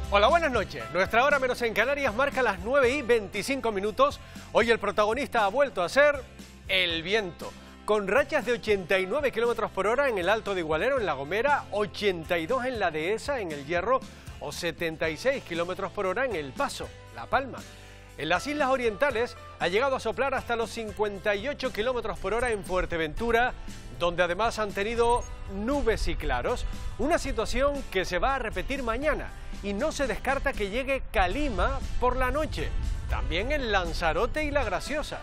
Hola, buenas noches. Nuestra hora menos en Canarias marca las 9:25. Hoy el protagonista ha vuelto a ser el viento. Con rachas de 89 km por hora en el Alto de Igualero, en La Gomera, 82 en la Dehesa, en El Hierro, o 76 km por hora en El Paso, La Palma. En las Islas Orientales ha llegado a soplar hasta los 58 km por hora en Fuerteventura, donde además han tenido nubes y claros, una situación que se va a repetir mañana y no se descarta que llegue calima por la noche, también en Lanzarote y La Graciosa.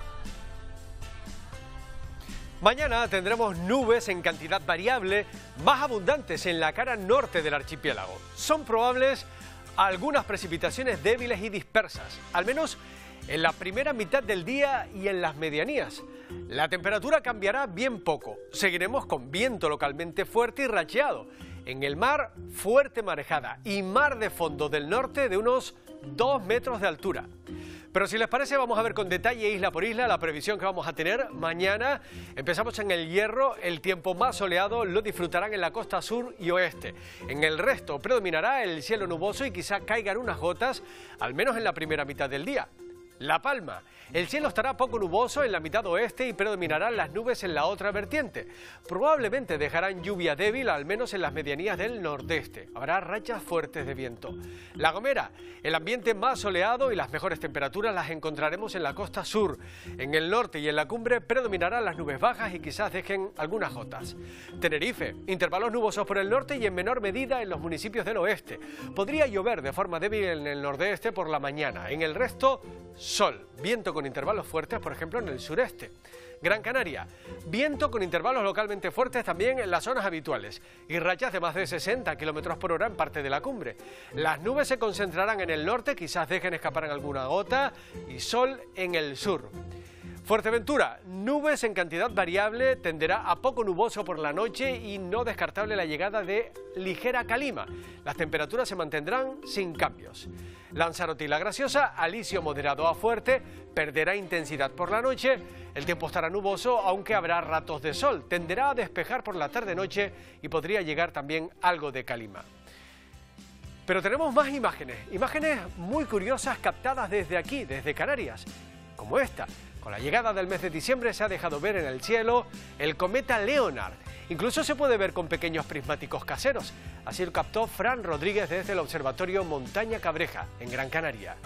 Mañana tendremos nubes en cantidad variable, más abundantes en la cara norte del archipiélago. Son probables algunas precipitaciones débiles y dispersas, al menos en la primera mitad del día y en las medianías. La temperatura cambiará bien poco. Seguiremos con viento localmente fuerte y racheado. En el mar, fuerte marejada y mar de fondo del norte de unos 2 metros de altura. Pero si les parece, vamos a ver con detalle isla por isla la previsión que vamos a tener mañana. Empezamos en El Hierro, el tiempo más soleado lo disfrutarán en la costa sur y oeste. En el resto predominará el cielo nuboso y quizá caigan unas gotas, al menos en la primera mitad del día. La Palma, el cielo estará poco nuboso en la mitad oeste y predominarán las nubes en la otra vertiente. Probablemente dejarán lluvia débil, al menos en las medianías del nordeste. Habrá rachas fuertes de viento. La Gomera, el ambiente más soleado y las mejores temperaturas las encontraremos en la costa sur. En el norte y en la cumbre predominarán las nubes bajas y quizás dejen algunas gotas. Tenerife, intervalos nubosos por el norte y en menor medida en los municipios del oeste. Podría llover de forma débil en el nordeste por la mañana. En el resto, sol, viento con intervalos fuertes, por ejemplo en el sureste. Gran Canaria, viento con intervalos localmente fuertes también en las zonas habituales y rachas de más de 60 km por hora en parte de la cumbre. Las nubes se concentrarán en el norte, quizás dejen escapar alguna gota, y sol en el sur. Fuerteventura, nubes en cantidad variable, tenderá a poco nuboso por la noche y no descartable la llegada de ligera calima. Las temperaturas se mantendrán sin cambios. Lanzarote y La Graciosa, alisio moderado a fuerte, perderá intensidad por la noche. El tiempo estará nuboso, aunque habrá ratos de sol. Tenderá a despejar por la tarde-noche y podría llegar también algo de calima. Pero tenemos más imágenes muy curiosas captadas desde aquí, desde Canarias, como esta. Con la llegada del mes de diciembre se ha dejado ver en el cielo el cometa Leonard. Incluso se puede ver con pequeños prismáticos caseros. Así lo captó Fran Rodríguez desde el Observatorio Montaña Cabreja, en Gran Canaria.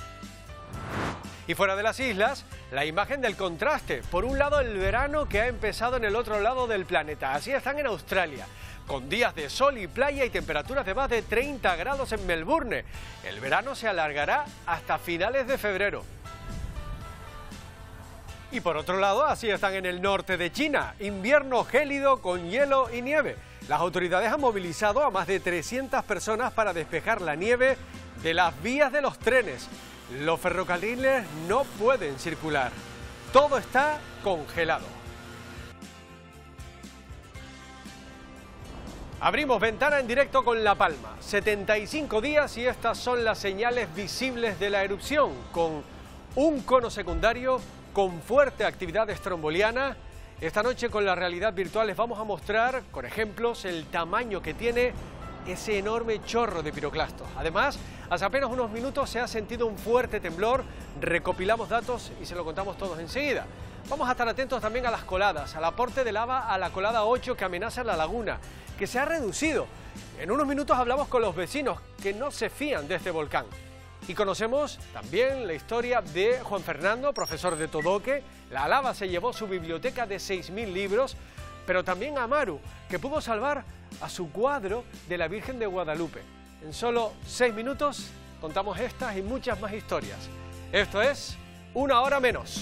Y fuera de las islas, la imagen del contraste. Por un lado, el verano que ha empezado en el otro lado del planeta. Así están en Australia, con días de sol y playa y temperaturas de más de 30 grados en Melbourne. El verano se alargará hasta finales de febrero. Y por otro lado, así están en el norte de China, invierno gélido con hielo y nieve. Las autoridades han movilizado a más de 300 personas para despejar la nieve de las vías de los trenes. Los ferrocarriles no pueden circular. Todo está congelado. Abrimos ventana en directo con La Palma. 75 días y estas son las señales visibles de la erupción, con un cono secundario con fuerte actividad estromboliana. Esta noche con la realidad virtual les vamos a mostrar con ejemplos el tamaño que tiene ese enorme chorro de piroclastos. Además, hace apenas unos minutos se ha sentido un fuerte temblor, recopilamos datos y se lo contamos todos enseguida. Vamos a estar atentos también a las coladas, al aporte de lava a la colada 8 que amenaza la laguna, que se ha reducido. En unos minutos hablamos con los vecinos que no se fían de este volcán. Y conocemos también la historia de Juan Fernando, profesor de Todoque. La lava se llevó su biblioteca de 6.000 libros, pero también a Amaru, que pudo salvar a su cuadro de la Virgen de Guadalupe. En solo 6 minutos contamos estas y muchas más historias. Esto es Una Hora Menos.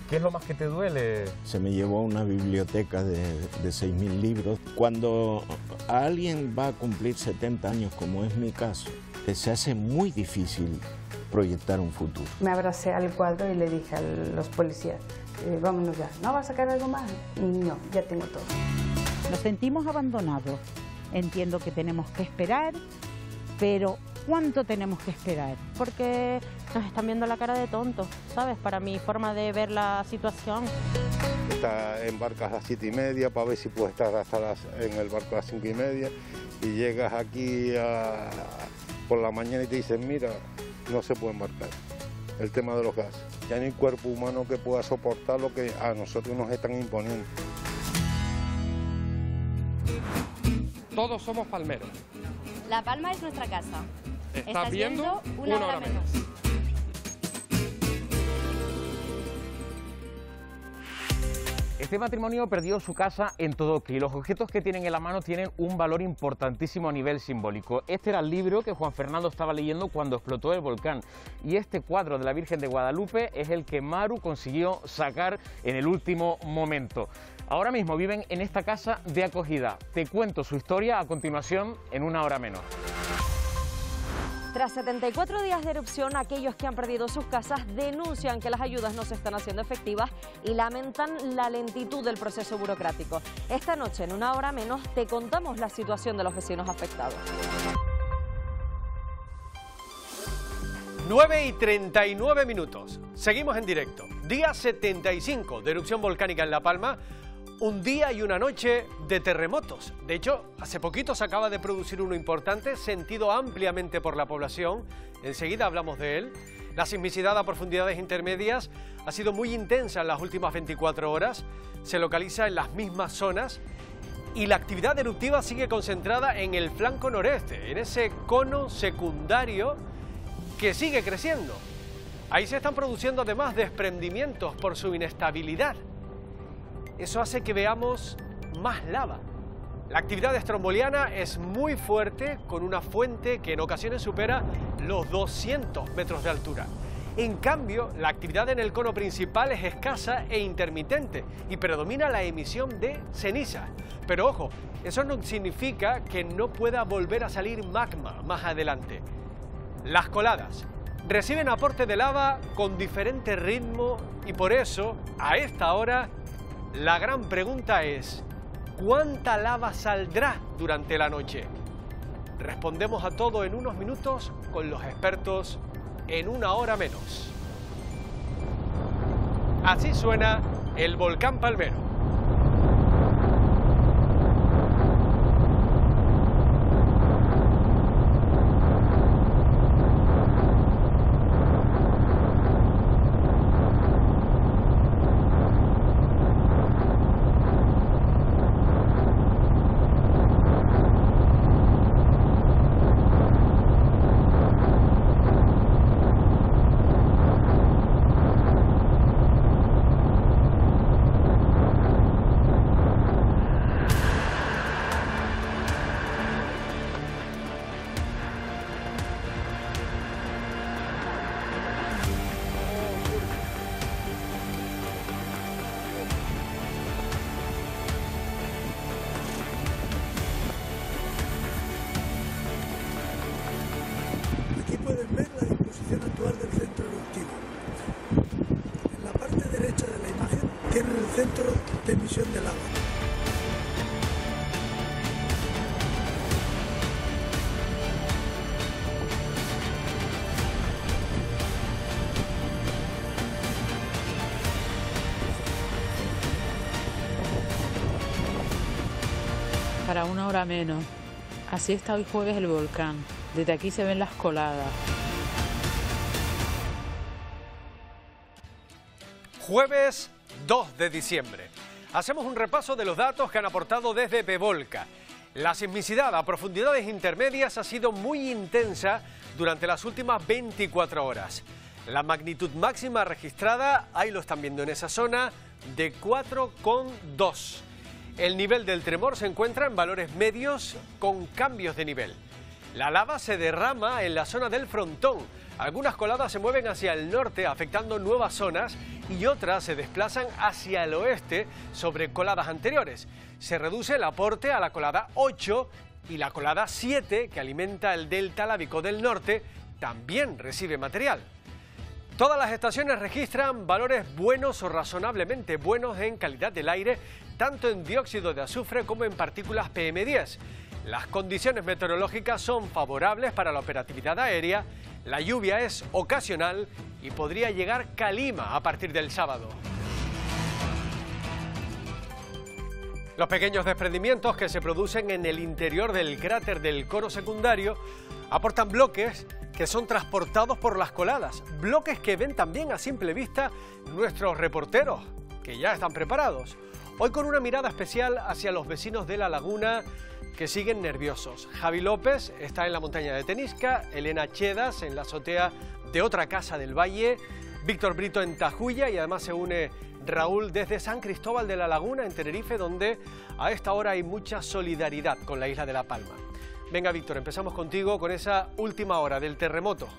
¿Qué es lo más que te duele? Se me llevó una biblioteca de 6.000 libros. Cuando alguien va a cumplir 70 años, como es mi caso, se hace muy difícil proyectar un futuro. Me abracé al cuadro y le dije a los policías, vámonos ya, ¿no va a sacar algo más? Y no, ya tengo todo. Nos sentimos abandonados. Entiendo que tenemos que esperar, pero ¿cuánto tenemos que esperar? Porque nos están viendo la cara de tontos, ¿sabes? Para mi forma de ver la situación. Embarcas a las 7:30 para ver si puedes estar en el barco a las 5:30 y llegas aquí por la mañana y te dicen, mira, no se puede embarcar. El tema de los gases. Ya no hay cuerpo humano que pueda soportar lo que a nosotros nos están imponiendo. Todos somos palmeros. La Palma es nuestra casa. Estás viendo Una Hora Menos. Este matrimonio perdió su casa en Todoque y los objetos que tienen en la mano tienen un valor importantísimo a nivel simbólico. Este era el libro que Juan Fernando estaba leyendo cuando explotó el volcán y este cuadro de la Virgen de Guadalupe es el que Maru consiguió sacar en el último momento. Ahora mismo viven en esta casa de acogida. Te cuento su historia a continuación en Una Hora Menos. Tras 74 días de erupción, aquellos que han perdido sus casas denuncian que las ayudas no se están haciendo efectivas y lamentan la lentitud del proceso burocrático. Esta noche, en Una Hora Menos, te contamos la situación de los vecinos afectados. 9:39. Seguimos en directo. Día 75 de erupción volcánica en La Palma. Un día y una noche de terremotos. De hecho, hace poquito se acaba de producir uno importante, sentido ampliamente por la población. Enseguida hablamos de él. La sismicidad a profundidades intermedias ha sido muy intensa en las últimas 24 horas. Se localiza en las mismas zonas y la actividad eruptiva sigue concentrada en el flanco noreste, en ese cono secundario que sigue creciendo. Ahí se están produciendo además desprendimientos por su inestabilidad. Eso hace que veamos más lava. La actividad estromboliana es muy fuerte, con una fuente que en ocasiones supera los 200 metros de altura. En cambio, la actividad en el cono principal es escasa e intermitente y predomina la emisión de ceniza. Pero ojo, eso no significa que no pueda volver a salir magma más adelante. Las coladas reciben aporte de lava con diferente ritmo y por eso, a esta hora, la gran pregunta es, ¿cuánta lava saldrá durante la noche? Respondemos a todo en unos minutos con los expertos en Una Hora Menos. Así suena el volcán Palmero. Centro de emisión de lava. Para Una Hora Menos. Así está hoy jueves el volcán. Desde aquí se ven las coladas. Jueves 2 de diciembre. Hacemos un repaso de los datos que han aportado desde Bevolca. La sismicidad a profundidades intermedias ha sido muy intensa durante las últimas 24 horas. La magnitud máxima registrada, ahí lo están viendo en esa zona, de 4,2. El nivel del tremor se encuentra en valores medios con cambios de nivel. La lava se derrama en la zona del frontón. Algunas coladas se mueven hacia el norte, afectando nuevas zonas, y otras se desplazan hacia el oeste sobre coladas anteriores. Se reduce el aporte a la colada 8 y la colada 7, que alimenta el delta lábico del norte, también recibe material. Todas las estaciones registran valores buenos o razonablemente buenos en calidad del aire, tanto en dióxido de azufre como en partículas PM10. Las condiciones meteorológicas son favorables para la operatividad aérea, la lluvia es ocasional y podría llegar calima a partir del sábado. Los pequeños desprendimientos que se producen en el interior del cráter del cono secundario aportan bloques que son transportados por las coladas, bloques que ven también a simple vista nuestros reporteros, que ya están preparados. Hoy con una mirada especial hacia los vecinos de La Laguna, que siguen nerviosos. Javi López está en la montaña de Tenisca, Elena Chedas en la azotea de otra casa del Valle, Víctor Brito en Tajuya, y además se une Raúl desde San Cristóbal de La Laguna, en Tenerife, donde a esta hora hay mucha solidaridad con la isla de La Palma. Venga, Víctor, empezamos contigo con esa última hora del terremoto.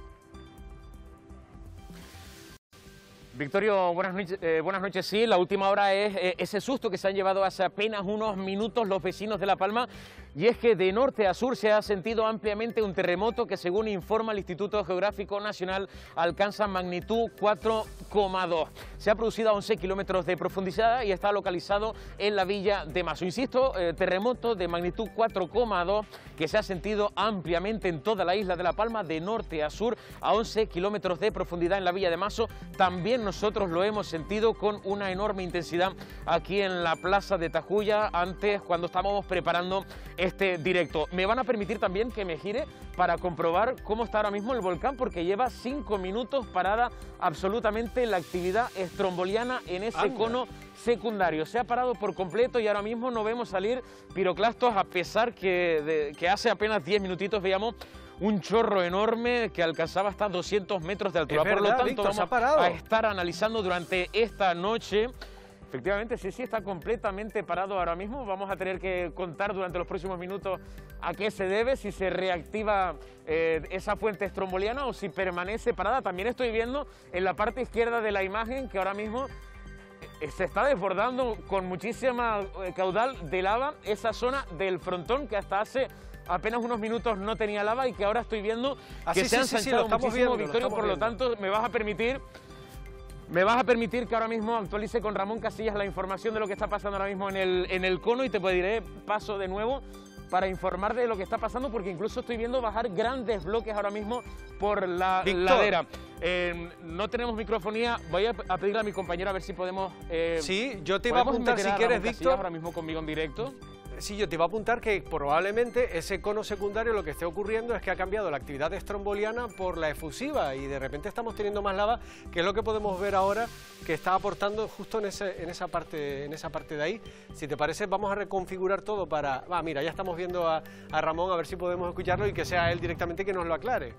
Victorio, buenas noches. Sí, la última hora es ese susto que se han llevado hace apenas unos minutos los vecinos de La Palma, y es que de norte a sur se ha sentido ampliamente un terremoto que, según informa el Instituto Geográfico Nacional, alcanza magnitud 4,2. Se ha producido a 11 kilómetros de profundidad y está localizado en la villa de Maso. Insisto, terremoto de magnitud 4,2 que se ha sentido ampliamente en toda la isla de La Palma, de norte a sur, a 11 kilómetros de profundidad en la villa de Maso. También nosotros lo hemos sentido con una enorme intensidad aquí en la plaza de Tajuya, antes cuando estábamos preparando este directo. Me van a permitir también que me gire para comprobar cómo está ahora mismo el volcán, porque lleva 5 minutos parada absolutamente la actividad estromboliana en ese cono secundario. Se ha parado por completo y ahora mismo no vemos salir piroclastos, a pesar que hace apenas 10 minutitos veíamos un chorro enorme que alcanzaba hasta 200 metros de altura. Por lo tanto, Víctor, vamos a estar analizando durante esta noche. Efectivamente, sí, está completamente parado ahora mismo. Vamos a tener que contar durante los próximos minutos a qué se debe, si se reactiva esa fuente estromboliana o si permanece parada. También estoy viendo en la parte izquierda de la imagen que ahora mismo se está desbordando con muchísima caudal de lava esa zona del frontón que hasta hace apenas unos minutos no tenía lava y que ahora estoy viendo que se ha ensanchado muchísimo, Victorio. Por lo tanto, me vas a permitir que ahora mismo actualice con Ramón Casillas la información de lo que está pasando ahora mismo en el cono, y te pediré paso de nuevo para informar de lo que está pasando, porque incluso estoy viendo bajar grandes bloques ahora mismo por la ladera. No tenemos microfonía, voy a pedirle a mi compañero a ver si podemos... sí, yo te iba a apuntar, si quieres, Víctor. Ahora mismo conmigo en directo. Sí, yo te iba a apuntar que probablemente ese cono secundario lo que esté ocurriendo es que ha cambiado la actividad estromboliana por la efusiva y de repente estamos teniendo más lava, que es lo que podemos ver ahora que está aportando justo en esa parte de ahí. Si te parece, vamos a reconfigurar todo para... mira, ya estamos viendo a Ramón, a ver si podemos escucharlo y que sea él directamente que nos lo aclare.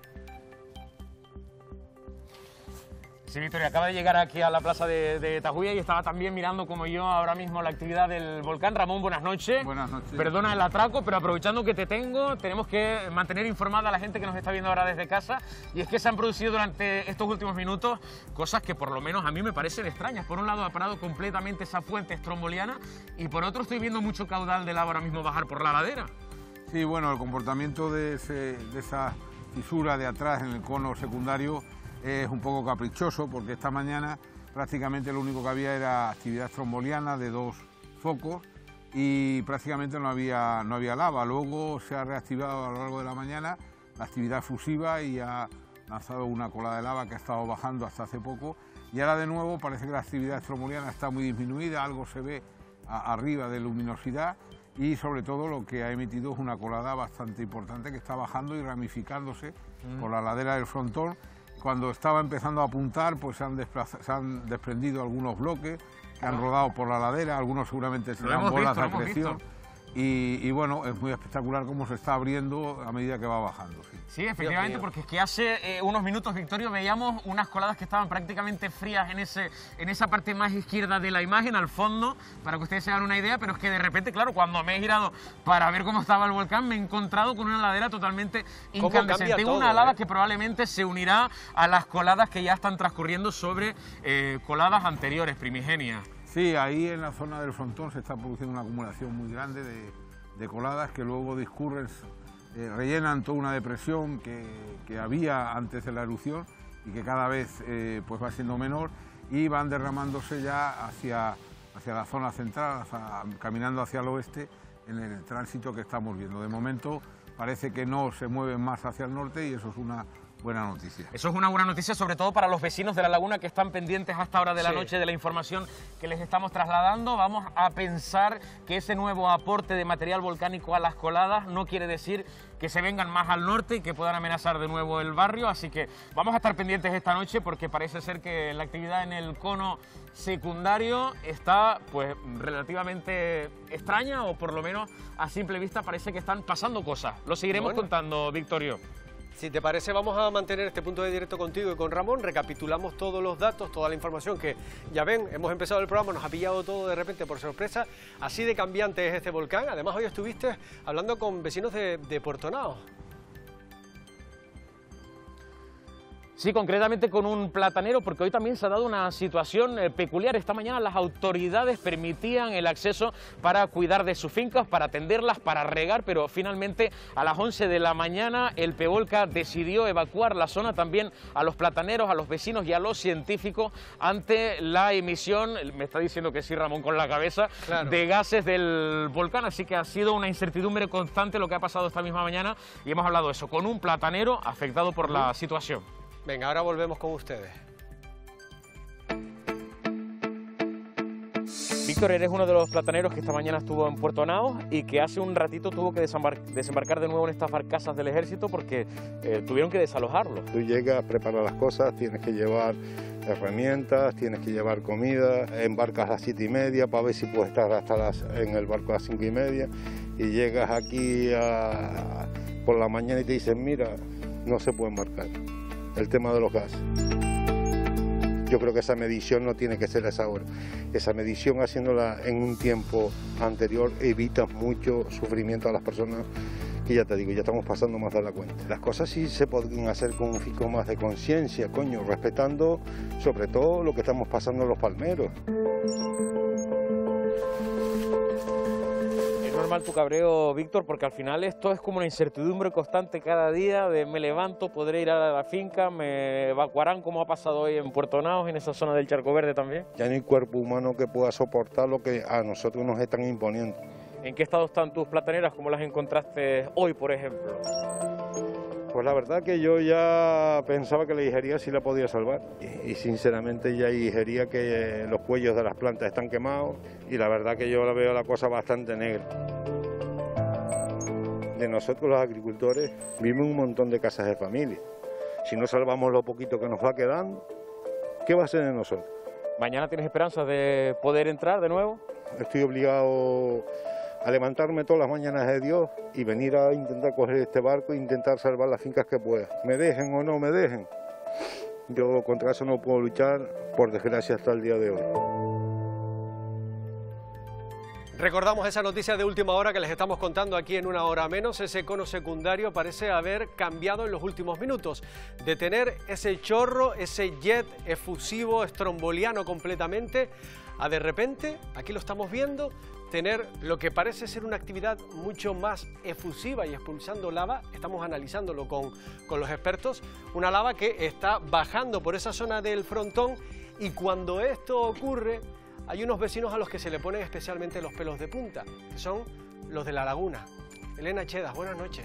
Sí, Victoria, acaba de llegar aquí a la plaza de Tajuya y estaba también mirando, como yo, ahora mismo la actividad del volcán. Ramón, buenas noches. Buenas noches. Perdona el atraco, pero aprovechando que te tengo, tenemos que mantener informada a la gente que nos está viendo ahora desde casa, y es que se han producido durante estos últimos minutos cosas que por lo menos a mí me parecen extrañas. Por un lado ha parado completamente esa fuente estromboliana y por otro estoy viendo mucho caudal de lava ahora mismo bajar por la ladera. Sí, bueno, el comportamiento de esa fisura de atrás en el cono secundario es un poco caprichoso, porque esta mañana prácticamente lo único que había era actividad estromboliana de 2 focos y prácticamente no había lava. Luego se ha reactivado a lo largo de la mañana la actividad efusiva y ha lanzado una colada de lava que ha estado bajando hasta hace poco, y ahora de nuevo parece que la actividad estromboliana está muy disminuida, algo se ve arriba de luminosidad, y sobre todo lo que ha emitido es una colada bastante importante que está bajando y ramificándose por la ladera del frontón. Cuando estaba empezando a apuntar, pues se han desprendido algunos bloques que han rodado por la ladera, algunos seguramente serán bolas de acreción. y bueno, es muy espectacular cómo se está abriendo a medida que va bajando. Sí, efectivamente, porque es que hace unos minutos, Victorio, veíamos unas coladas que estaban prácticamente frías en esa parte más izquierda de la imagen, al fondo, para que ustedes se hagan una idea, pero es que de repente, claro, cuando me he girado para ver cómo estaba el volcán, me he encontrado con una ladera totalmente incandescente. Una lava que probablemente se unirá a las coladas que ya están transcurriendo sobre coladas anteriores, primigenias. Sí, ahí en la zona del frontón se está produciendo una acumulación muy grande de coladas que luego discurren, rellenan toda una depresión que había antes de la erupción y que cada vez pues va siendo menor y van derramándose ya hacia la zona central, caminando hacia el oeste en el tránsito que estamos viendo. De momento parece que no se mueven más hacia el norte y eso es una buena noticia. Eso es una buena noticia, sobre todo para los vecinos de La Laguna que están pendientes hasta ahora de la noche de la información que les estamos trasladando. Vamos a pensar que ese nuevo aporte de material volcánico a las coladas no quiere decir que se vengan más al norte y que puedan amenazar de nuevo el barrio, así que vamos a estar pendientes esta noche porque parece ser que la actividad en el cono secundario está pues relativamente extraña, o por lo menos a simple vista parece que están pasando cosas. Lo seguiremos contando, Victorio. Si te parece, vamos a mantener este punto de directo contigo y con Ramón. Recapitulamos todos los datos, toda la información que, ya ven, hemos empezado el programa, nos ha pillado todo de repente por sorpresa. Así de cambiante es este volcán. Además, hoy estuviste hablando con vecinos de Puerto Nao. Sí, concretamente con un platanero, porque hoy también se ha dado una situación peculiar. Esta mañana las autoridades permitían el acceso para cuidar de sus fincas, para atenderlas, para regar, pero finalmente a las 11 de la mañana el PEVOLCA decidió evacuar la zona, también a los plataneros, a los vecinos y a los científicos ante la emisión, me está diciendo que sí Ramón con la cabeza, claro, de gases del volcán, así que ha sido una incertidumbre constante lo que ha pasado esta misma mañana y hemos hablado de eso con un platanero afectado por la situación. Venga, ahora volvemos con ustedes. Víctor, eres uno de los plataneros que esta mañana estuvo en Puerto Nao y que hace un ratito tuvo que desembarcar de nuevo en estas barcazas del ejército porque tuvieron que desalojarlo. Tú llegas, preparas las cosas, tienes que llevar herramientas, tienes que llevar comida, embarcas a las 7:30 para ver si puedes estar en el barco a las 5:30 y llegas aquí por la mañana y te dicen, mira, no se puede embarcar. El tema de los gases. Yo creo que esa medición no tiene que ser a esa hora. Esa medición, haciéndola en un tiempo anterior, evita mucho sufrimiento a las personas que, ya te digo, ya estamos pasando más de la cuenta. Las cosas sí se podrían hacer con un poco más de conciencia, coño, respetando sobre todo lo que estamos pasando en los palmeros. Normal tu cabreo, Víctor, porque al final esto es como una incertidumbre constante cada día de me levanto, podré ir a la finca, me evacuarán como ha pasado hoy en Puerto Naos, en esa zona del Charco Verde también. Ya no hay cuerpo humano que pueda soportar lo que a nosotros nos están imponiendo. ¿En qué estado están tus plataneras? ¿Cómo las encontraste hoy, por ejemplo? Pues la verdad que yo ya pensaba que la hijería sí la podía salvar y sinceramente ya hijería que los cuellos de las plantas están quemados y la verdad que yo la veo la cosa bastante negra. De nosotros los agricultores vivimos un montón de casas de familia. Si no salvamos lo poquito que nos va quedando, ¿qué va a ser de nosotros? ¿Mañana tienes esperanzas de poder entrar de nuevo? Estoy obligado a levantarme todas las mañanas de Dios y venir a intentar coger este barco e intentar salvar las fincas que pueda. Me dejen o no me dejen, yo contra eso no puedo luchar, por desgracia, hasta el día de hoy. Recordamos esa noticia de última hora que les estamos contando aquí en Una Hora Menos. Ese cono secundario parece haber cambiado en los últimos minutos. De tener ese chorro, ese jet efusivo, estromboliano completamente, a de repente, aquí lo estamos viendo, tener lo que parece ser una actividad mucho más efusiva y expulsando lava. Estamos analizándolo con los expertos. Una lava que está bajando por esa zona del frontón y cuando esto ocurre, hay unos vecinos a los que se le ponen especialmente los pelos de punta, que son los de La Laguna. Elena Chedas, buenas noches.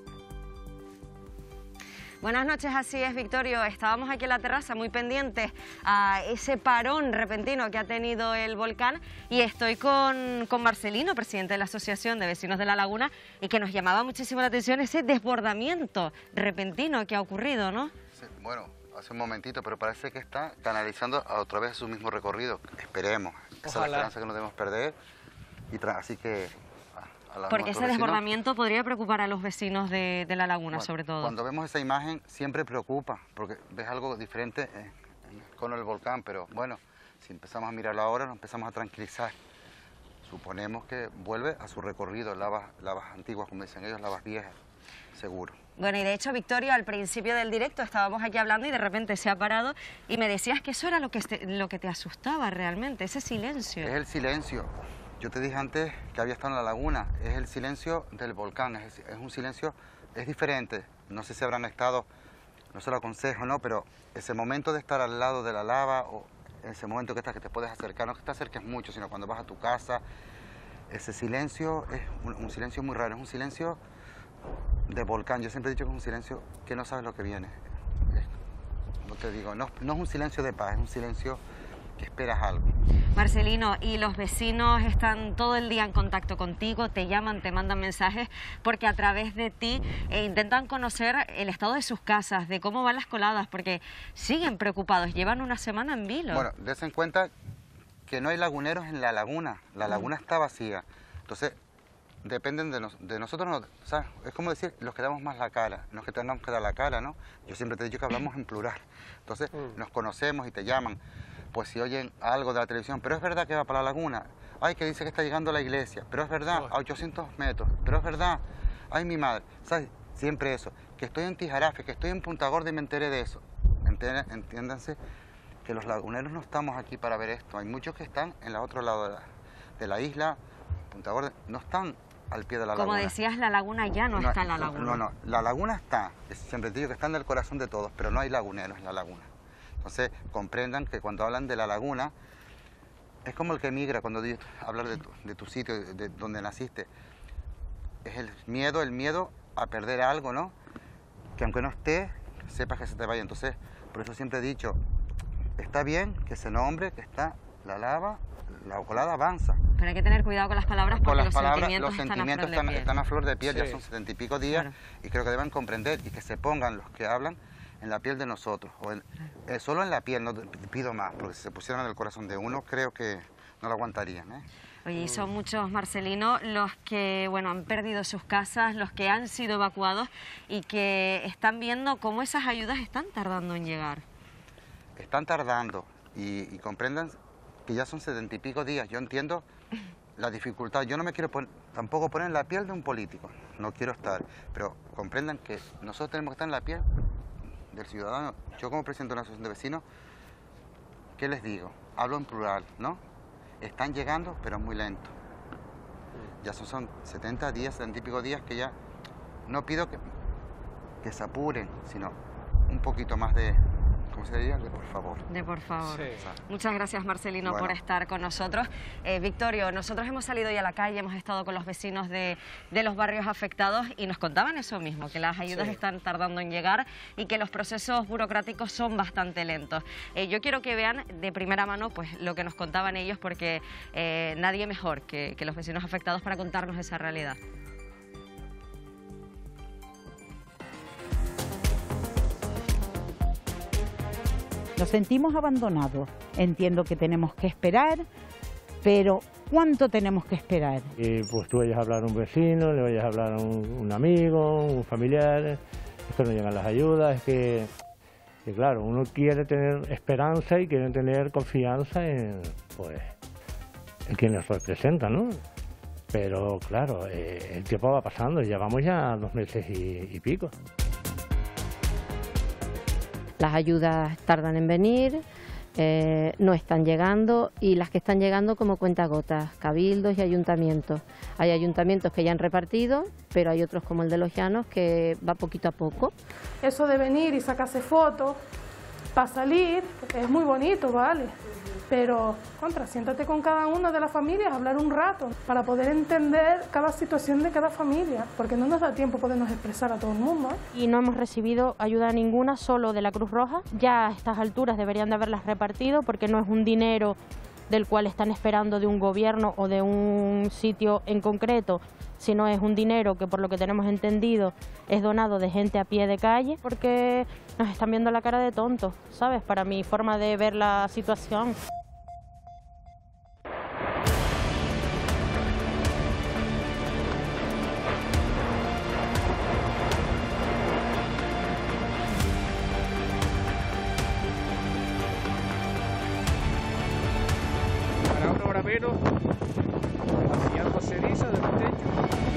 Buenas noches, así es, Victorio. Estábamos aquí en la terraza muy pendientes a ese parón repentino que ha tenido el volcán y estoy con Marcelino, presidente de la Asociación de Vecinos de La Laguna, y que nos llamaba muchísimo la atención ese desbordamiento repentino que ha ocurrido, ¿no? Sí, bueno, hace un momentito, pero parece que está canalizando a otra vez su mismo recorrido. Esperemos. Esa es la esperanza que no debemos perder. Así que Porque ese desbordamiento podría preocupar a los vecinos de la laguna, sobre todo. Cuando vemos esa imagen siempre preocupa, porque ves algo diferente con el volcán, pero bueno, si empezamos a mirarlo ahora nos empezamos a tranquilizar. Suponemos que vuelve a su recorrido, lavas antiguas, como dicen ellos, lavas viejas, seguro. Bueno, y de hecho, Victorio, al principio del directo estábamos aquí hablando y de repente se ha parado y me decías que eso era lo que te asustaba realmente, ese silencio. Es el silencio. Yo te dije antes que había estado en la laguna, es el silencio del volcán, es un silencio, es diferente. No sé si habrán estado, no se lo aconsejo, ¿no? Pero ese momento de estar al lado de la lava, o ese momento que te puedes acercar, no que te acerques mucho, sino cuando vas a tu casa, ese silencio es un silencio muy raro, es un silencio de volcán. Yo siempre he dicho que es un silencio que no sabes lo que viene. No te digo, no es un silencio de paz, es un silencio que esperas algo. Marcelino, ¿y los vecinos están todo el día en contacto contigo? ¿Te llaman, te mandan mensajes? Porque a través de ti intentan conocer el estado de sus casas, de cómo van las coladas, porque siguen preocupados, llevan una semana en vilo. Bueno, des en cuenta que no hay laguneros en la laguna está vacía. Entonces, dependen de nosotros, ¿sabes? Es como decir, los que damos más la cara, los que tenemos que dar la cara, ¿no? Yo siempre te he dicho que hablamos en plural. Entonces, nos conocemos y te llaman. Pues si oyen algo de la televisión, pero es verdad que va para la laguna, ay, que dice que está llegando a la iglesia, pero es verdad, a 800 metros, pero es verdad, ay, mi madre, ¿sabes? Siempre eso, que estoy en Tijarafe, que estoy en Punta Gorda y me enteré de eso. Entiéndanse que los laguneros no estamos aquí para ver esto, hay muchos que están en el otro lado de la isla, Punta Gorda, no están al pie de la laguna. Como decías, la laguna ya no está en la laguna. No, la laguna está, siempre te digo que está en el corazón de todos, pero no hay laguneros en la laguna. Entonces, comprendan que cuando hablan de la laguna, es como el que emigra cuando hablar de tu sitio, de donde naciste. Es el miedo a perder algo, ¿no? Que aunque no esté, sepas que se te vaya. Entonces, por eso siempre he dicho, está bien que se nombre que está la lava, la colada avanza. Pero hay que tener cuidado con las palabras porque los sentimientos están a flor de piel, sí. Ya son 70 y pico días, claro. Y creo que deben comprender y que se pongan los que hablan en la piel de nosotros, solo en la piel, no pido más, porque si se pusieran en el corazón de uno, creo que no lo aguantarían, ¿eh? Oye, y son muchos, Marcelino, los que, bueno, han perdido sus casas, los que han sido evacuados y que están viendo cómo esas ayudas están tardando en llegar. Están tardando y comprendan que ya son 70 y pico días, yo entiendo la dificultad, yo no me quiero tampoco poner en la piel de un político, no quiero estar, pero comprendan que nosotros tenemos que estar en la piel del ciudadano. Yo como presidente de una asociación de vecinos, ¿qué les digo? Hablo en plural, ¿no? Están llegando, pero muy lento. Ya son 70 días, 70 y pico días que ya no pido que se apuren, sino un poquito más de, ¿cómo se diría? De por favor. De por favor. Sí. Muchas gracias, Marcelino, por estar con nosotros. Victorio, nosotros hemos salido hoy a la calle, hemos estado con los vecinos de los barrios afectados y nos contaban eso mismo, que las ayudas están tardando en llegar y que los procesos burocráticos son bastante lentos. Yo quiero que vean de primera mano pues lo que nos contaban ellos, porque nadie mejor que los vecinos afectados para contarnos esa realidad. Nos sentimos abandonados. Entiendo que tenemos que esperar, pero ¿cuánto tenemos que esperar? Y pues tú vayas a hablar a un vecino, le vayas a hablar a un amigo, un familiar, es que no llegan las ayudas, es que claro, uno quiere tener esperanza y quiere tener confianza en quienes representan, ¿no? Pero claro, el tiempo va pasando, llevamos ya 2 meses y pico. Las ayudas tardan en venir, no están llegando y las que están llegando como cuentagotas, cabildos y ayuntamientos. Hay ayuntamientos que ya han repartido, pero hay otros como el de Los Llanos que va poquito a poco. Eso de venir y sacarse fotos para salir es muy bonito, ¿vale? Pero, siéntate con cada una de las familias, hablar un rato, para poder entender cada situación de cada familia, porque no nos da tiempo podernos expresar a todo el mundo, ¿eh? Y no hemos recibido ayuda ninguna, solo de la Cruz Roja. Ya a estas alturas deberían de haberlas repartido, porque no es un dinero del cual están esperando de un gobierno o de un sitio en concreto, sino es un dinero que, por lo que tenemos entendido, es donado de gente a pie de calle, porque nos están viendo la cara de tontos, ¿sabes? Para mi forma de ver la situación. menos hacia agua ceniza del techo.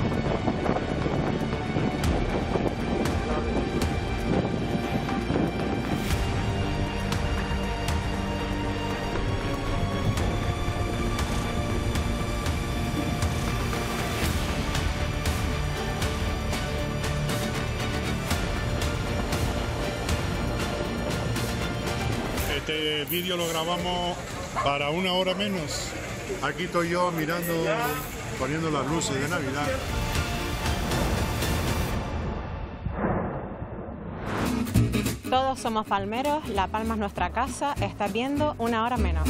Este vídeo lo grabamos para una hora menos. Aquí estoy yo mirando, poniendo las luces de Navidad. Todos somos palmeros, La Palma es nuestra casa, estás viendo Una Hora Menos.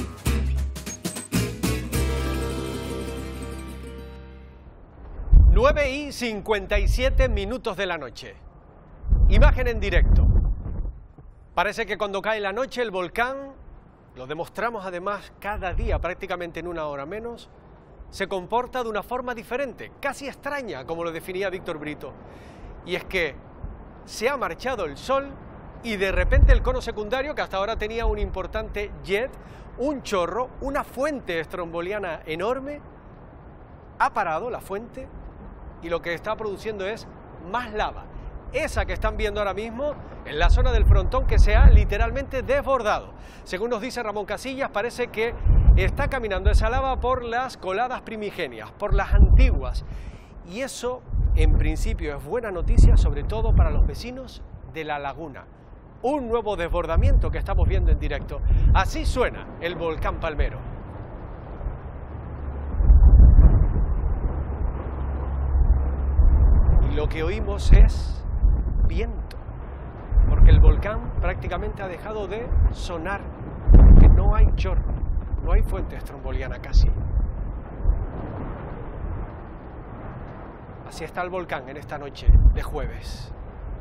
y 57 minutos de la noche. Imagen en directo. Parece que cuando cae la noche el volcán, lo demostramos además cada día prácticamente en una hora menos, se comporta de una forma diferente, casi extraña, como lo definía Víctor Brito. Y es que se ha marchado el sol y de repente el cono secundario, que hasta ahora tenía un importante jet, un chorro, una fuente estromboliana enorme, ha parado la fuente y lo que está produciendo es más lava. Esa que están viendo ahora mismo en la zona del frontón, que se ha literalmente desbordado. Según nos dice Ramón Casillas, parece que está caminando esa lava por las coladas primigenias, por las antiguas. Y eso, en principio, es buena noticia, sobre todo para los vecinos de La Laguna. Un nuevo desbordamiento que estamos viendo en directo. Así suena el volcán Palmero. Y lo que oímos es viento, porque el volcán prácticamente ha dejado de sonar, porque no hay chorro, no hay fuente estromboliana casi. Así está el volcán en esta noche de jueves.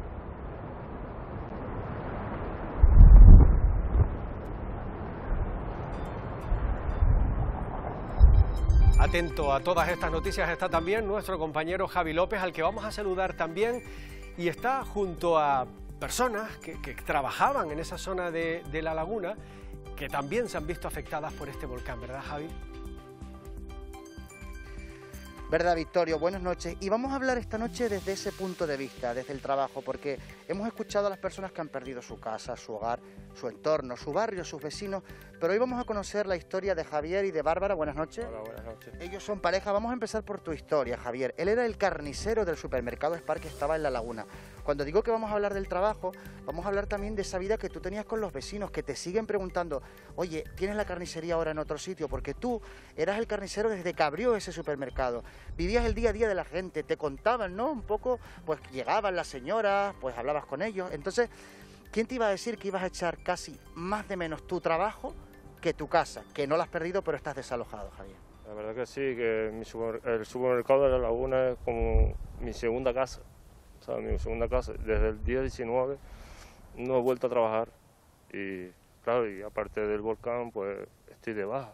Atento a todas estas noticias está también nuestro compañero Javi López, al que vamos a saludar también. Y está junto a personas que trabajaban en esa zona de La Laguna, que también se han visto afectadas por este volcán, ¿verdad, Javi? ¿Verdad, Victorio? Buenas noches. Y vamos a hablar esta noche desde ese punto de vista, desde el trabajo, porque hemos escuchado a las personas que han perdido su casa, su hogar, su entorno, su barrio, sus vecinos, pero hoy vamos a conocer la historia de Javier y de Bárbara. Buenas noches. Hola, buenas noches. Ellos son pareja. Vamos a empezar por tu historia, Javier. Él era el carnicero del supermercado Spar que estaba en La Laguna. Cuando digo que vamos a hablar del trabajo, vamos a hablar también de esa vida que tú tenías con los vecinos, que te siguen preguntando, oye, ¿tienes la carnicería ahora en otro sitio? Porque tú eras el carnicero desde que abrió ese supermercado. Vivías el día a día de la gente, te contaban, ¿no? Un poco, pues llegaban las señoras, pues hablabas con ellos. Entonces, ¿quién te iba a decir que ibas a echar casi más de menos tu trabajo que tu casa? Que no la has perdido, pero estás desalojado, Javier. La verdad que sí, que el supermercado de La Laguna es como mi segunda casa. O sea, mi segunda casa. Desde el día 19 no he vuelto a trabajar. Y claro, y aparte del volcán, pues estoy de baja.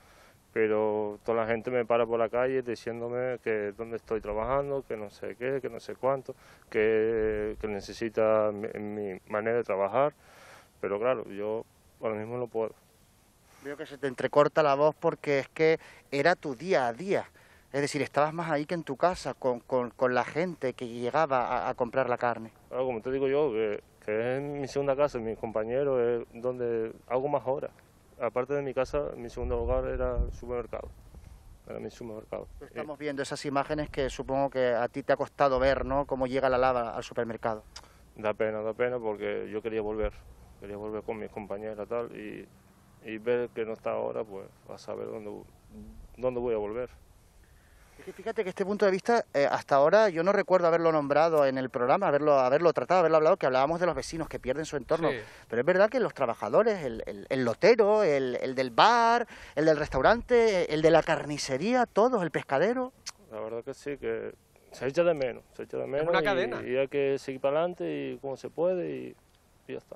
Pero toda la gente me para por la calle diciéndome que dónde estoy trabajando, que no sé qué, que no sé cuánto, que necesita mi manera de trabajar. Pero claro, yo ahora mismo no puedo. Veo que se te entrecorta la voz porque es que era tu día a día. Es decir, estabas más ahí que en tu casa, con la gente que llegaba a comprar la carne. Claro, como te digo yo, que es mi segunda casa, mi compañero, es donde hago más horas. Aparte de mi casa, mi segundo hogar era el supermercado. Era mi supermercado. Estamos viendo esas imágenes que supongo que a ti te ha costado ver, ¿no? Cómo llega la lava al supermercado. Da pena porque yo quería volver con mis compañeras tal, y ver que no está ahora, pues a saber dónde voy a volver. Es que fíjate que este punto de vista, hasta ahora yo no recuerdo haberlo nombrado en el programa, haberlo tratado, haberlo hablado, que hablábamos de los vecinos que pierden su entorno. Sí. Pero es verdad que los trabajadores, el lotero, el del bar, el del restaurante, el de la carnicería, todos, el pescadero. La verdad que sí, que se echa de menos. Es una cadena. Y hay que seguir para adelante y como se puede y ya está.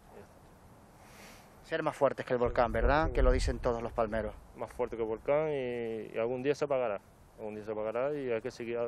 Ser más fuertes que el volcán, ¿verdad? Que lo dicen todos los palmeros. Más fuerte que el volcán y algún día se apagará. Algún día se apagará y hay que seguir.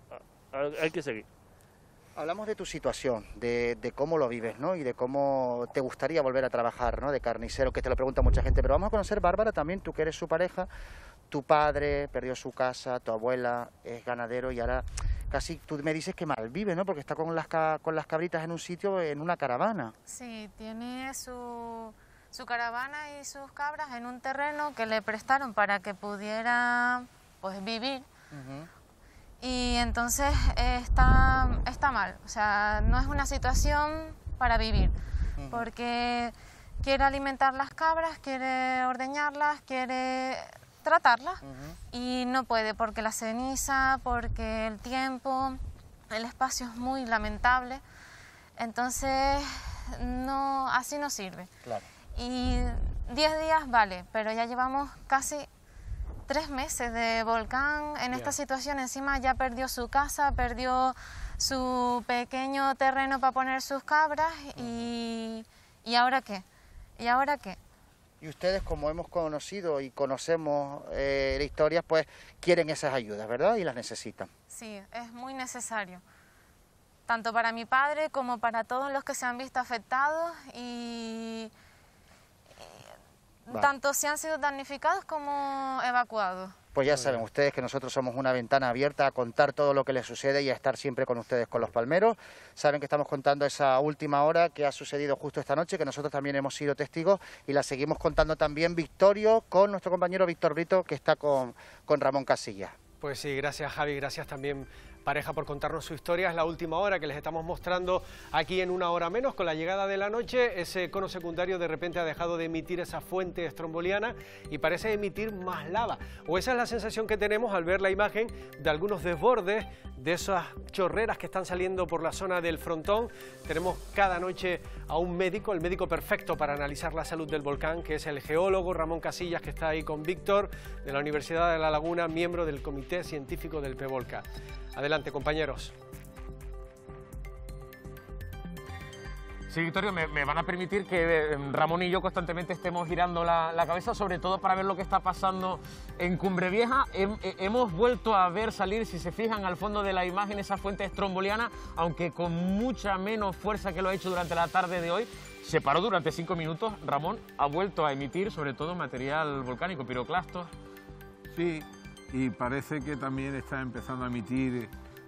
Hablamos de tu situación, de cómo lo vives, ¿no? Y de cómo te gustaría volver a trabajar, ¿no? De carnicero, que te lo pregunta mucha gente. Pero vamos a conocer, Bárbara, también, tú que eres su pareja. Tu padre perdió su casa, tu abuela es ganadero y ahora casi tú me dices que malvive, ¿no? Porque está con las cabritas en un sitio, en una caravana. Sí, tiene su caravana y sus cabras en un terreno que le prestaron para que pudiera pues vivir. Y entonces está mal, o sea, no es una situación para vivir, porque quiere alimentar las cabras, quiere ordeñarlas, quiere tratarlas y no puede porque la ceniza, porque el tiempo, el espacio es muy lamentable, entonces no, así no sirve. Claro. Y 10 días vale, pero ya llevamos casi 3 meses de Volcán en esta situación. Encima ya perdió su casa, perdió su pequeño terreno para poner sus cabras y ¿ahora qué? ¿Y ahora qué? Y ustedes, como hemos conocido y conocemos la historia, pues quieren esas ayudas, ¿verdad? Y las necesitan. Sí, es muy necesario. Tanto para mi padre como para todos los que se han visto afectados y tanto si han sido damnificados como evacuados. Pues ya saben ustedes que nosotros somos una ventana abierta a contar todo lo que les sucede y a estar siempre con ustedes, con los palmeros. Saben que estamos contando esa última hora que ha sucedido justo esta noche, que nosotros también hemos sido testigos y la seguimos contando también Victorio con nuestro compañero Víctor Brito, que está con Ramón Casillas. Pues sí, gracias Javi, gracias también Pareja por contarnos su historia. Es la última hora que les estamos mostrando aquí en Una Hora Menos. Con la llegada de la noche, ese cono secundario de repente ha dejado de emitir esa fuente estromboliana y parece emitir más lava. O esa es la sensación que tenemos al ver la imagen de algunos desbordes, de esas chorreras que están saliendo por la zona del frontón. Tenemos cada noche a un médico, el médico perfecto para analizar la salud del volcán, que es el geólogo Ramón Casillas, que está ahí con Víctor, de la Universidad de La Laguna, miembro del Comité Científico del PEVOLCA. Adelante, compañeros. Sí, Victorio, me van a permitir que Ramón y yo constantemente estemos girando la cabeza, sobre todo para ver lo que está pasando en Cumbre Vieja. Hemos vuelto a ver salir, si se fijan al fondo de la imagen, esa fuente estromboliana, aunque con mucha menos fuerza que lo ha hecho durante la tarde de hoy. Se paró durante 5 minutos. Ramón ha vuelto a emitir, sobre todo, material volcánico, piroclastos. Sí, y parece que también está empezando a emitir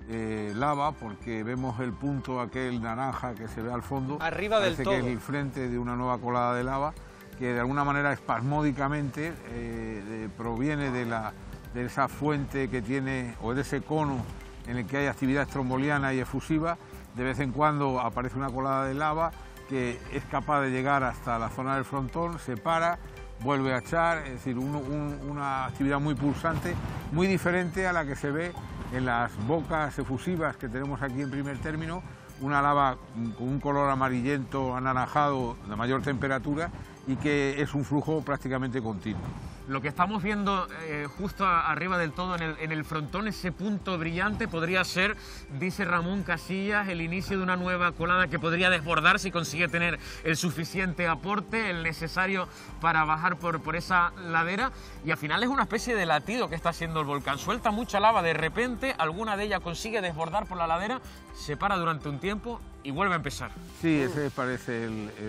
lava, porque vemos el punto aquel naranja que se ve al fondo. Arriba del todo. Parece que es el frente de una nueva colada de lava que de alguna manera espasmódicamente proviene de esa fuente que tiene, o de ese cono en el que hay actividad estromboliana y efusiva. De vez en cuando aparece una colada de lava que es capaz de llegar hasta la zona del frontón, se para, vuelve a echar, es decir, una actividad muy pulsante, muy diferente a la que se ve en las bocas efusivas que tenemos aquí en primer término, una lava con un color amarillento, anaranjado, de mayor temperatura, y que es un flujo prácticamente continuo. Lo que estamos viendo justo arriba del todo en el frontón, ese punto brillante, podría ser, dice Ramón Casillas, el inicio de una nueva colada que podría desbordar si consigue tener el suficiente aporte, el necesario para bajar por esa ladera. Y al final es una especie de latido que está haciendo el volcán. Suelta mucha lava de repente, alguna de ellas consigue desbordar por la ladera, se para durante un tiempo y vuelve a empezar. Sí, ese parece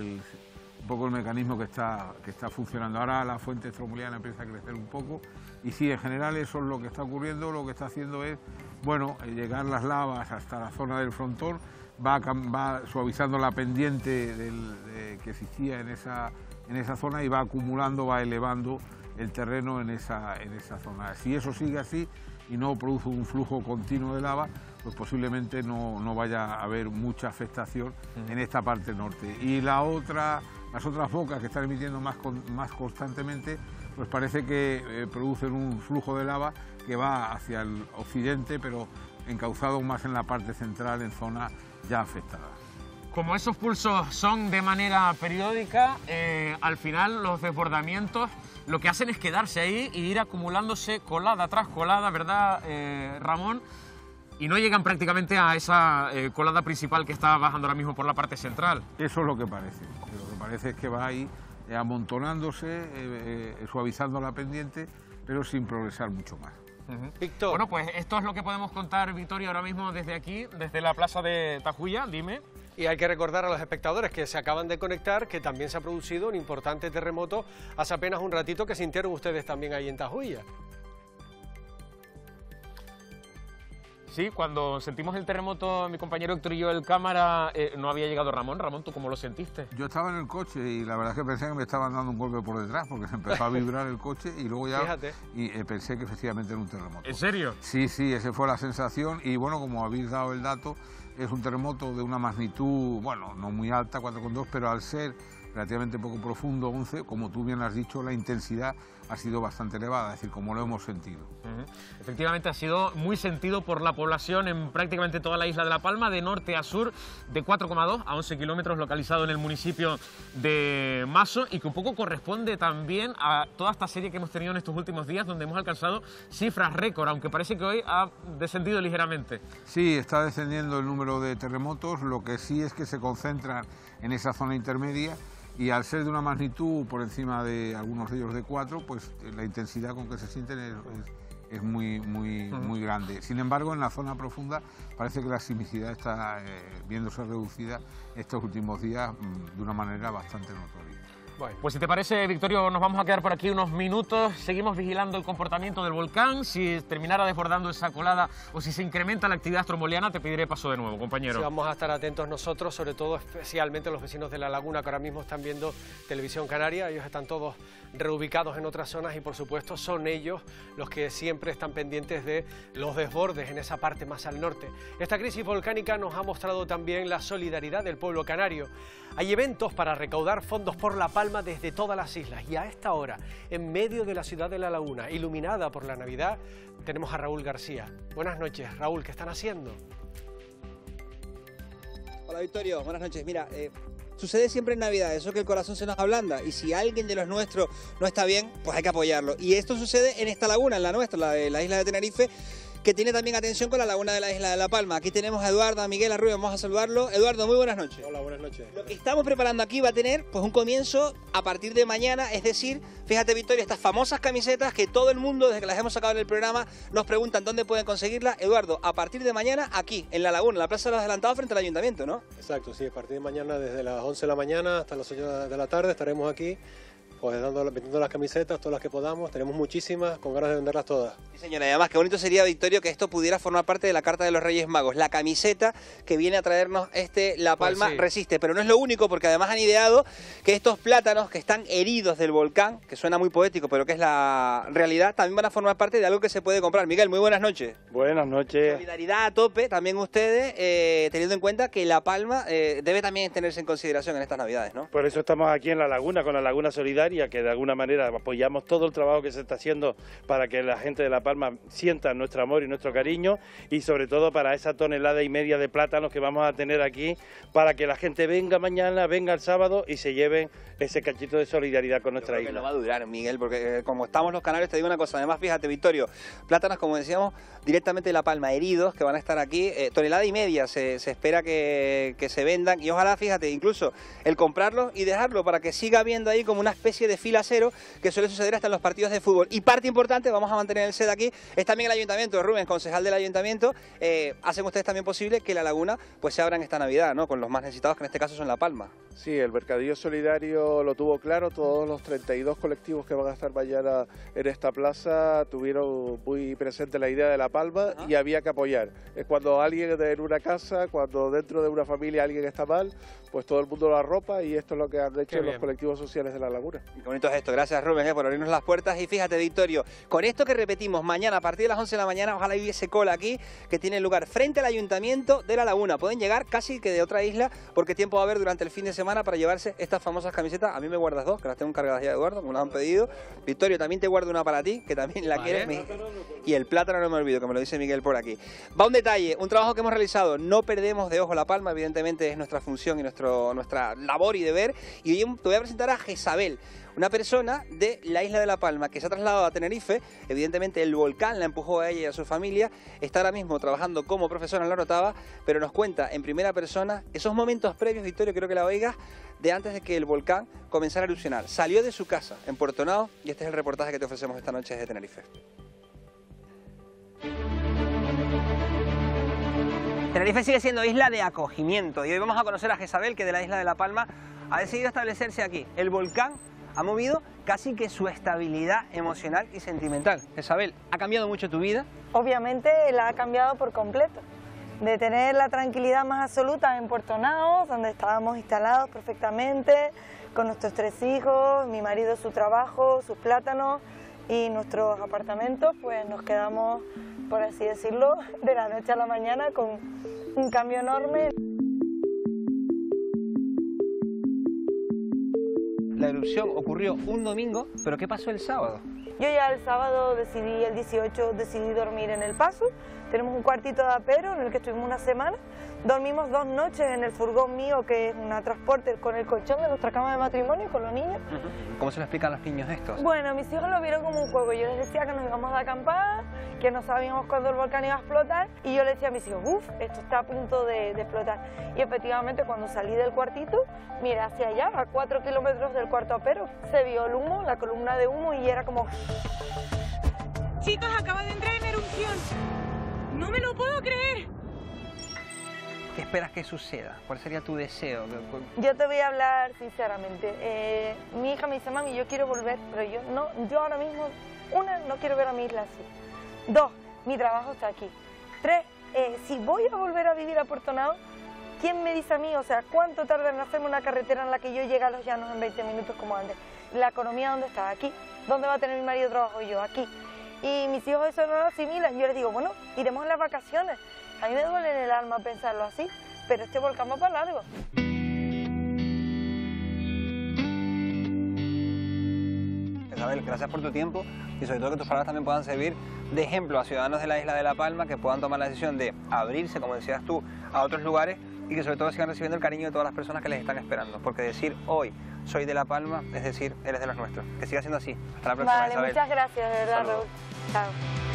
un poco el mecanismo que está funcionando. Ahora la fuente estromboliana empieza a crecer un poco y sí, en general eso es lo que está ocurriendo. Lo que está haciendo es, bueno, llegar las lavas hasta la zona del frontón, va suavizando la pendiente que existía en esa zona y va acumulando, va elevando el terreno en esa zona. Si eso sigue así y no produce un flujo continuo de lava, pues posiblemente no vaya a haber mucha afectación en esta parte norte. Y las otras bocas que están emitiendo más constantemente, pues parece que producen un flujo de lava que va hacia el occidente, pero encauzado más en la parte central, en zona ya afectada. Como esos pulsos son de manera periódica, al final los desbordamientos lo que hacen es quedarse ahí y ir acumulándose colada tras colada, ¿verdad, Ramón? Y no llegan prácticamente a esa colada principal que está bajando ahora mismo por la parte central. Eso es lo que parece. Lo que parece es que va ahí amontonándose, suavizando la pendiente, pero sin progresar mucho más. Víctor. Bueno, pues esto es lo que podemos contar, Victoria, ahora mismo desde aquí, desde la plaza de Tajuya. Dime. Y hay que recordar a los espectadores que se acaban de conectar que también se ha producido un importante terremoto hace apenas un ratito, que sintieron ustedes también ahí en Tajuya. Sí, cuando sentimos el terremoto, mi compañero Héctor y yo, el cámara, no había llegado Ramón. Ramón, ¿tú cómo lo sentiste? Yo estaba en el coche y la verdad es que pensé que me estaban dando un golpe por detrás porque se empezó a vibrar el coche y luego ya... Fíjate. Y pensé que efectivamente era un terremoto. ¿En serio? Sí, esa fue la sensación y bueno, como habéis dado el dato, es un terremoto de una magnitud, bueno, no muy alta, 4,2, pero al ser relativamente poco profundo, 11, como tú bien has dicho, la intensidad ha sido bastante elevada, es decir, como lo hemos sentido. Efectivamente ha sido muy sentido por la población en prácticamente toda la isla de La Palma, de norte a sur, de 4,2 a 11 kilómetros, localizado en el municipio de Maso, y que un poco corresponde también a toda esta serie que hemos tenido en estos últimos días, donde hemos alcanzado cifras récord, aunque parece que hoy ha descendido ligeramente. Sí, está descendiendo el número de terremotos, lo que sí es que se concentran en esa zona intermedia, y al ser de una magnitud por encima de algunos de ellos de 4, pues la intensidad con que se sienten es muy grande. Sin embargo, en la zona profunda parece que la sismicidad está viéndose reducida estos últimos días de una manera bastante notoria. Bueno, pues si te parece, Victorio, nos vamos a quedar por aquí unos minutos, seguimos vigilando el comportamiento del volcán, si terminara desbordando esa colada o si se incrementa la actividad stromboliana, te pediré paso de nuevo, compañero. Sí, vamos a estar atentos nosotros, sobre todo especialmente los vecinos de La Laguna que ahora mismo están viendo Televisión Canaria, ellos están todos reubicados en otras zonas y por supuesto son ellos los que siempre están pendientes de los desbordes en esa parte más al norte. Esta crisis volcánica nos ha mostrado también la solidaridad del pueblo canario. Hay eventos para recaudar fondos por La Palma desde todas las islas y a esta hora, en medio de la ciudad de La Laguna, iluminada por la Navidad, tenemos a Raúl García. Buenas noches, Raúl, ¿qué están haciendo? Hola Victorio, buenas noches. Mira, sucede siempre en Navidad, eso que el corazón se nos ablanda y si alguien de los nuestros no está bien, pues hay que apoyarlo. Y esto sucede en esta laguna, en la nuestra, la isla de Tenerife, que tiene también atención con la laguna de la isla de La Palma. Aquí tenemos a Eduardo, a Miguel Arrubio, vamos a saludarlo. Eduardo, muy buenas noches. Hola, buenas noches. Lo que estamos preparando aquí va a tener pues un comienzo a partir de mañana, es decir, fíjate Victoria, estas famosas camisetas que todo el mundo, desde que las hemos sacado en el programa, nos preguntan dónde pueden conseguirlas. Eduardo, a partir de mañana aquí, en La Laguna, en la Plaza de los Adelantados frente al Ayuntamiento, ¿no? Exacto, sí, a partir de mañana, desde las 11 de la mañana hasta las 8 de la tarde estaremos aquí, pues vendiendo las camisetas, todas las que podamos, tenemos muchísimas, con ganas de venderlas todas. Sí señora, y además qué bonito sería, Victorio, que esto pudiera formar parte de la Carta de los Reyes Magos, la camiseta que viene a traernos La Palma Pues sí. Resiste, pero no es lo único porque además han ideado que estos plátanos que están heridos del volcán, que suena muy poético pero que es la realidad, también van a formar parte de algo que se puede comprar. Miguel, muy buenas noches. Buenas noches. Solidaridad a tope, también ustedes, teniendo en cuenta que La Palma debe también tenerse en consideración en estas Navidades, ¿no? Por eso estamos aquí en La Laguna, con La Laguna Solidaria, que de alguna manera apoyamos todo el trabajo que se está haciendo para que la gente de La Palma sienta nuestro amor y nuestro cariño y sobre todo para esa 1,5 toneladas de plátanos que vamos a tener aquí para que la gente venga mañana, venga el sábado y se lleven ese cachito de solidaridad con nuestra isla. No va a durar, Miguel, porque como estamos los canarios, te digo una cosa, además fíjate, Victorio, plátanos, como decíamos, directamente de La Palma, heridos, que van a estar aquí, 1,5 toneladas se espera que se vendan y ojalá, fíjate, incluso el comprarlos y dejarlo para que siga habiendo ahí como una especie de fila cero que suele suceder hasta en los partidos de fútbol. Y parte importante, vamos a mantener el set aquí, es también el Ayuntamiento. Rubén, concejal del Ayuntamiento, hacen ustedes también posible que La Laguna pues se abra en esta Navidad, ¿no? Con los más necesitados, que en este caso son La Palma. Sí, el Mercadillo Solidario lo tuvo claro, todos los 32 colectivos que van a estar mañana en esta plaza tuvieron muy presente la idea de La Palma y había que apoyar. Es cuando alguien en una casa, cuando dentro de una familia alguien está mal, pues todo el mundo lo arropa y esto es lo que han hecho los colectivos sociales de La Laguna. Qué bonito es esto, gracias Rubén por abrirnos las puertas y fíjate Victorio, con esto que repetimos mañana a partir de las 11 de la mañana, ojalá hubiese cola aquí, que tiene lugar frente al Ayuntamiento de La Laguna. Pueden llegar casi que de otra isla porque tiempo va a haber durante el fin de semana para llevarse estas famosas camisetas. A mí me guardas 2, que las tengo encargadas ya, Eduardo, como las han pedido. Victorio, también te guardo una para ti, que también la quieres. Y el plátano no me olvido, que me lo dice Miguel por aquí. Va un detalle, un trabajo que hemos realizado, no perdemos de ojo La Palma, evidentemente es nuestra función y nuestra labor y deber. Y hoy te voy a presentar a Jezabel, una persona de la isla de La Palma que se ha trasladado a Tenerife. Evidentemente el volcán la empujó a ella y a su familia. Está ahora mismo trabajando como profesora en la Orotava, pero nos cuenta en primera persona esos momentos previos, Victorio, quiero que la oigas, de antes de que el volcán comenzara a erupcionar. Salió de su casa en Puerto Nao y este es el reportaje que te ofrecemos esta noche desde Tenerife. Tenerife sigue siendo isla de acogimiento y hoy vamos a conocer a Jezabel, que de la isla de La Palma ha decidido establecerse aquí. El volcán ha movido casi que su estabilidad emocional y sentimental. Isabel, ¿ha cambiado mucho tu vida? Obviamente la ha cambiado por completo. De tener la tranquilidad más absoluta en Puerto Naos, donde estábamos instalados perfectamente, con nuestros 3 hijos, mi marido su trabajo, sus plátanos y nuestros apartamentos, pues nos quedamos, por así decirlo, de la noche a la mañana con un cambio enorme. La erupción ocurrió un domingo, pero ¿qué pasó el sábado? Yo ya el sábado decidí, el 18, decidí dormir en El Paso. Tenemos un cuartito de apero en el que estuvimos una semana. Dormimos 2 noches en el furgón mío, que es una transporte, con el colchón de nuestra cama de matrimonio, con los niños. ¿Cómo se lo explican a los niños estos? Bueno, mis hijos lo vieron como un juego. Yo les decía que nos íbamos de acampada, que no sabíamos cuándo el volcán iba a explotar. Y yo les decía a mis hijos, uff, esto está a punto de explotar. Y efectivamente, cuando salí del cuartito, miré hacia allá, a 4 kilómetros del cuarto apero, se vio el humo, la columna de humo, y era como... Chicos, acaba de entrar en erupción. ¡No me lo puedo creer! ¿Qué esperas que suceda? ¿Cuál sería tu deseo? Yo te voy a hablar sinceramente. Mi hija me dice, mami, yo quiero volver, pero yo ahora mismo, 1, no quiero ver a mi isla así. 2, mi trabajo está aquí. 3, si voy a volver a vivir a Puerto Naos, ¿quién me dice a mí? O sea, ¿cuánto tarda en hacerme una carretera en la que yo llegue a Los Llanos en 20 minutos como antes? ¿La economía dónde está? Aquí. ¿Dónde va a tener mi marido trabajo y yo? Aquí. Y mis hijos eso no lo asimilan. Yo les digo, bueno, iremos en las vacaciones. A mí me duele en el alma pensarlo así, pero este volcán va para largo. Isabel, gracias por tu tiempo y sobre todo que tus palabras también puedan servir de ejemplo a ciudadanos de la isla de La Palma que puedan tomar la decisión de abrirse, como decías tú, a otros lugares y que sobre todo sigan recibiendo el cariño de todas las personas que les están esperando. Porque decir hoy soy de La Palma es decir, eres de los nuestros. Que siga siendo así. Hasta la próxima, vale, Isabel. Muchas gracias, de verdad, Raúl. Chao.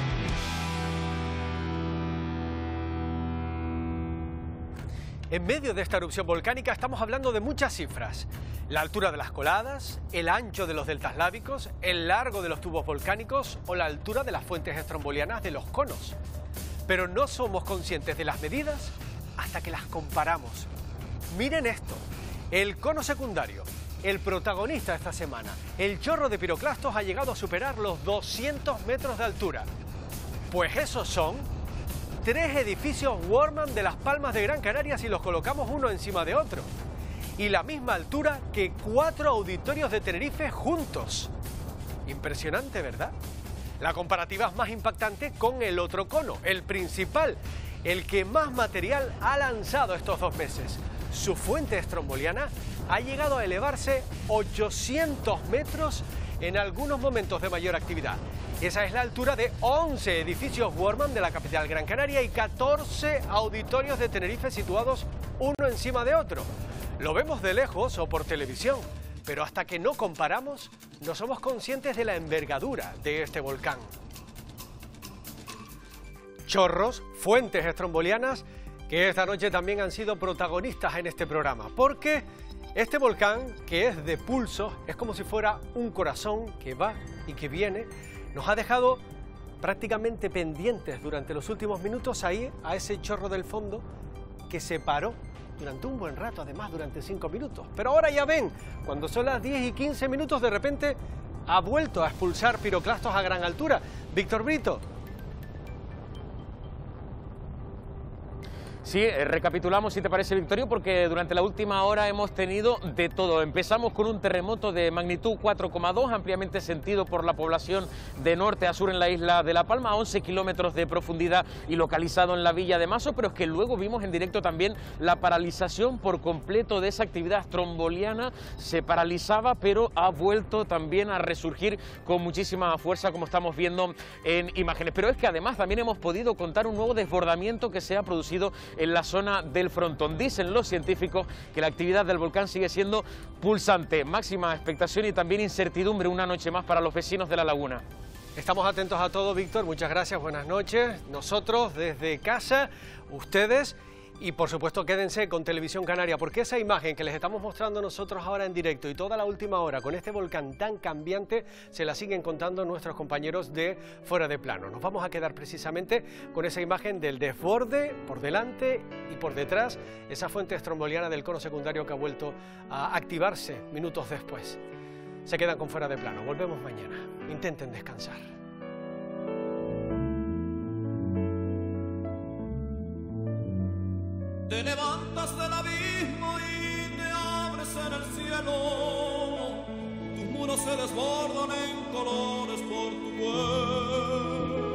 En medio de esta erupción volcánica estamos hablando de muchas cifras. La altura de las coladas, el ancho de los deltas lábicos, el largo de los tubos volcánicos o la altura de las fuentes estrombolianas de los conos. Pero no somos conscientes de las medidas hasta que las comparamos. Miren esto, el cono secundario, el protagonista esta semana, el chorro de piroclastos ha llegado a superar los 200 metros de altura. Pues esos son 3 edificios Wortmann de Las Palmas de Gran Canaria si los colocamos uno encima de otro. Y la misma altura que 4 auditorios de Tenerife juntos. Impresionante, ¿verdad? La comparativa es más impactante con el otro cono, el principal, el que más material ha lanzado estos 2 meses. Su fuente estromboliana ha llegado a elevarse 800 metros en algunos momentos de mayor actividad. Esa es la altura de 11 edificios Wortmann de la capital Gran Canaria y 14 auditorios de Tenerife situados uno encima de otro. Lo vemos de lejos o por televisión, pero hasta que no comparamos, no somos conscientes de la envergadura de este volcán. Chorros, fuentes estrombolianas, que esta noche también han sido protagonistas en este programa, porque este volcán, que es de pulsos, es como si fuera un corazón que va y que viene. Nos ha dejado prácticamente pendientes durante los últimos minutos ahí a ese chorro del fondo que se paró durante un buen rato, además durante 5 minutos. Pero ahora ya ven, cuando son las 10 y 15 minutos, de repente ha vuelto a expulsar piroclastos a gran altura. Víctor Brito. Sí, recapitulamos si te parece, Victorio, porque durante la última hora hemos tenido de todo. Empezamos con un terremoto de magnitud 4,2, ampliamente sentido por la población de norte a sur en la isla de La Palma, a 11 kilómetros de profundidad y localizado en la villa de Maso, pero es que luego vimos en directo también la paralización por completo de esa actividad estromboliana. Se paralizaba, pero ha vuelto también a resurgir con muchísima fuerza, como estamos viendo en imágenes. Pero es que además también hemos podido contar un nuevo desbordamiento que se ha producido en la zona del frontón. Dicen los científicos que la actividad del volcán sigue siendo pulsante. Máxima expectación y también incertidumbre una noche más para los vecinos de la laguna. Estamos atentos a todo, Víctor. Muchas gracias, buenas noches. Nosotros desde casa, ustedes, y por supuesto quédense con Televisión Canaria, porque esa imagen que les estamos mostrando nosotros ahora en directo y toda la última hora con este volcán tan cambiante, se la siguen contando nuestros compañeros de Fuera de Plano. Nos vamos a quedar precisamente con esa imagen del desborde por delante y por detrás, esa fuente estromboliana del cono secundario que ha vuelto a activarse minutos después. se quedan con Fuera de Plano. Volvemos mañana. Intenten descansar. Te levantas del abismo y te abres en el cielo. Tus muros se desbordan en colores por tu cuerpo.